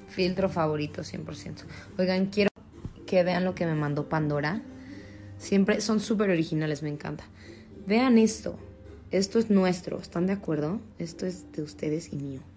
Filtro favorito, 100%. Oigan, quiero que vean lo que me mandó Pandora. Siempre son súper originales, me encanta. Vean esto. Esto es nuestro, ¿están de acuerdo? Esto es de ustedes y mío.